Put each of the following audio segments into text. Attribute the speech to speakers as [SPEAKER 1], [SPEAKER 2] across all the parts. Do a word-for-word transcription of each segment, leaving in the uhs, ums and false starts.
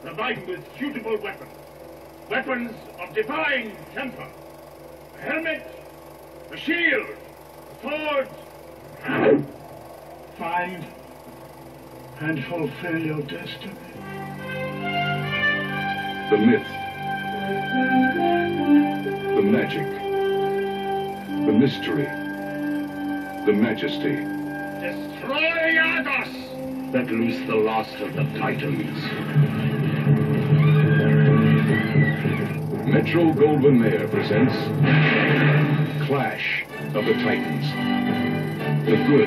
[SPEAKER 1] provide with suitable weapons. Weapons of defying temper. A helmet, a shield, a sword.
[SPEAKER 2] Find and fulfill your destiny.
[SPEAKER 3] The myth. The magic. The mystery. The majesty.
[SPEAKER 1] Destroy Argos!
[SPEAKER 4] Let loose the last of the Titans.
[SPEAKER 3] Metro Goldwyn Mayer presents Clash of the Titans. The good,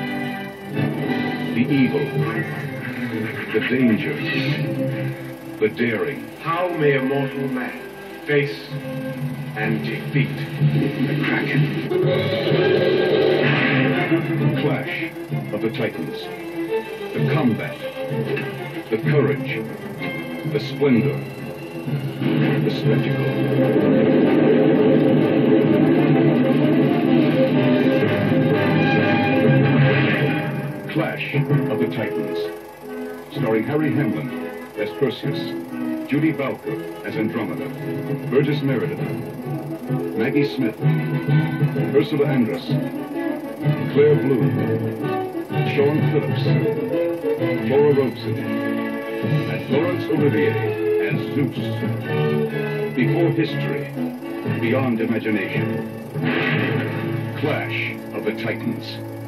[SPEAKER 3] the evil, the danger, the daring.
[SPEAKER 4] How may a mortal man face and defeat the Kraken?
[SPEAKER 3] Clash of the Titans. The combat, the courage, the splendor, the spectacle. Clash of the Titans. Starring Harry Hamlin as Perseus, Judy Balker as Andromeda, Burgess Meredith, Maggie Smith, Ursula Andress, Claire Bloom, Sean Phillips, Flora Robeson, and Laurence Olivier as Zeus. Before history, beyond imagination. Clash of the Titans.